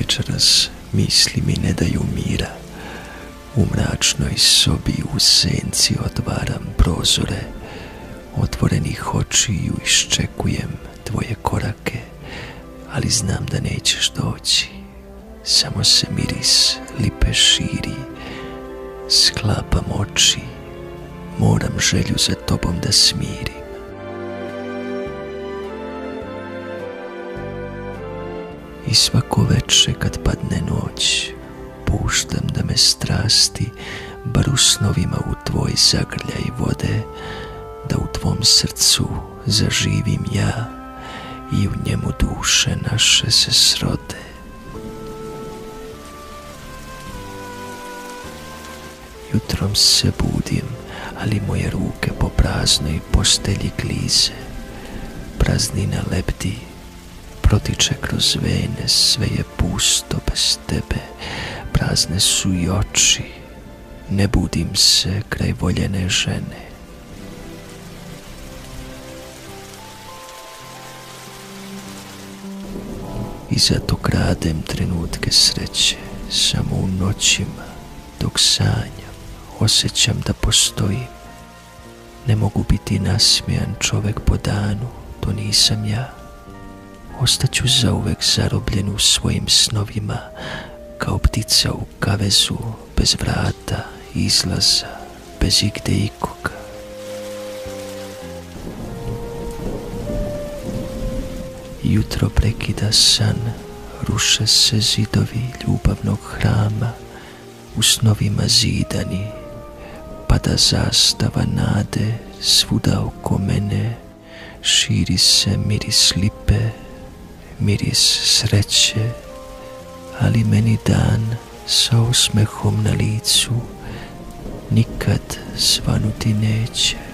večeras misli mi ne daju mira. U mračnoj sobi u senci otvaram prozore otvorenih očiju, iščekujem tvoje korake, ali znam da nećeš doći. Samo se miris lipe širi, sklapam oči, moram želju za tobom da smirim. I svako veče kad padne noć, puštam da me strasti bar u snovima u tvoj zagrljaj vode, da u tvom srcu zaživim ja i u njemu duše naše se srode. Jutrom se budim, ali moje ruke po praznoj postelji klize. Praznina lebdi, protiče kroz vene, sve je pusto bez tebe, prazne su i oči, ne budim se kraj voljene žene. I zato kradem trenutke sreće, samo u noćima, dok sanjam, osjećam da postojim. Ne mogu biti nasmijan čovek po danu, to nisam ja. Ostaću zauvek zarobljen u svojim snovima, kao ptica u kavezu, bez vrata, izlaza, bez igde ikoga. Jutro prekida san, ruše se zidovi ljubavnog hrama, u snovima zidani, pada zastava nade svuda oko mene, širi se miris lipe, miris sreće, ali meni dan sa osmehom na licu nikad svanuti neće.